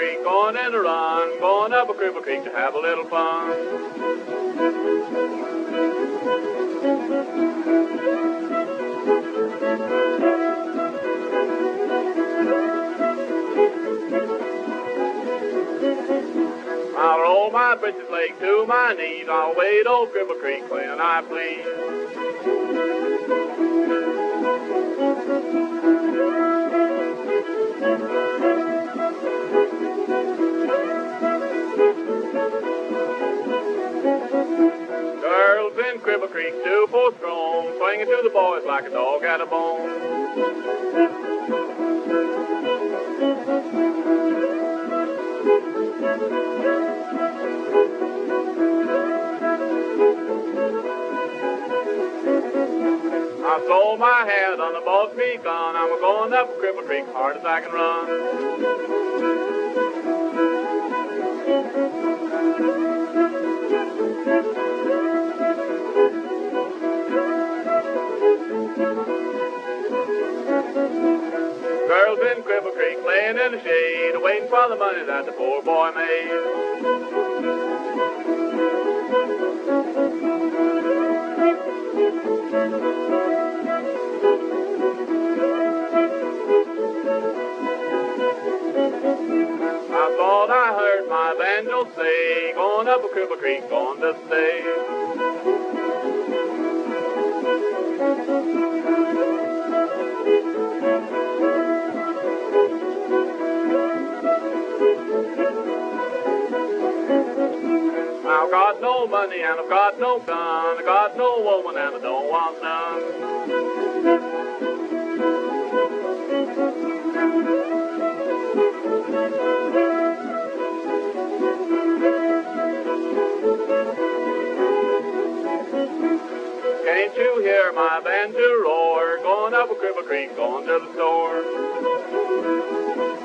Creek, going in a run, going up a Cripple Creek to have a little fun. I'll roll my britches leg to my knees, I'll wade old Cripple Creek when I please. Girls in Cripple Creek do full strong, swinging to the boys like a dog at a bone. I sold my head on the boss me gun, I'm going up Cripple Creek hard as I can run. Girls in Cripple Creek laying in the shade, waiting for the money that the poor boy made. I thought I heard my banjo say, going up a Cripple Creek, going to stay. I've got no money and I've got no gun, I've got no woman and I don't want none. Can't you hear my banjo roar, going up a Cripple Creek, going to the store?